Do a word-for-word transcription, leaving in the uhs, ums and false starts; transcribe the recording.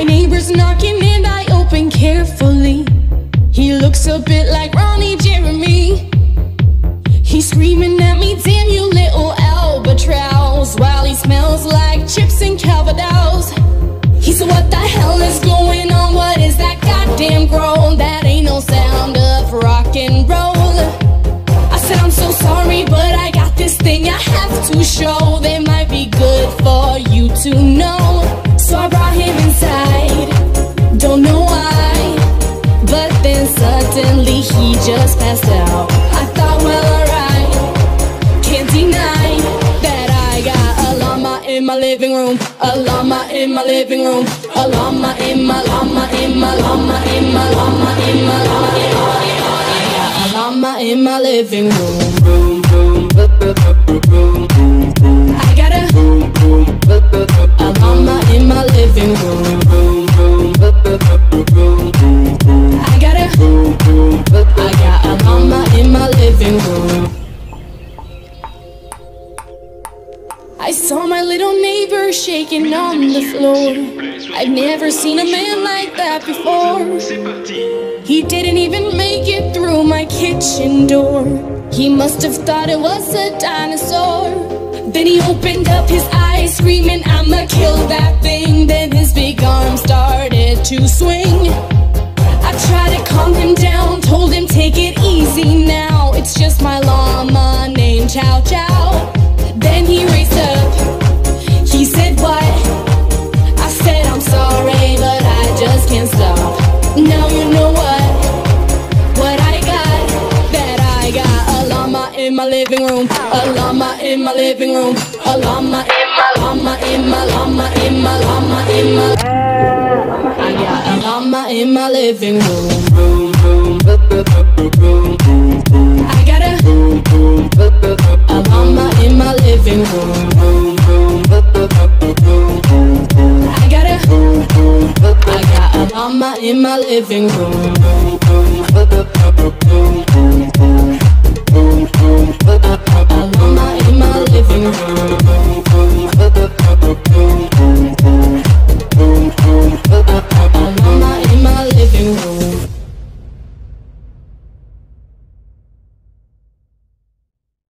My neighbor's knocking and I open carefully. He looks a bit like Ronnie Jeremy. He's screaming at me, damn you little albatross, while he smells like chips and Calvados. He said, what the hell is going on? What is that goddamn groan? That ain't no sound of rock and roll. I said, I'm so sorry, but I got this thing I have to show that might be good for you to know. So I brought him inside, don't know why, but then suddenly he just passed out. I thought, well, alright, can't deny that I got a llama in my living room, a llama in my living room, a llama in my llama in my llama in my llama in my llama in my I got a llama in my living room. I got a, a llama in my living room. I got a, I got a llama in my living room. I saw my little neighbor shaking on the floor. I've never seen a man like that before. He didn't even make it through my kitchen door. He must have thought it was a dinosaur. Then he opened up his eyes, screaming, I'ma kill that thing. Then his big arm started to swing. I tried to calm him down, told him take it easy now. It's just my llama named Chow Chow. Then he raised up, he said what? I said I'm sorry, but I just can't stop. Now you know what, what I got, that I got a llama in my living room, a llama in my living room, a llama in my llama in my llama in my llama in my I got a llama in my living room. I got a, a llama in my living room. I got a, I got a llama in my living room.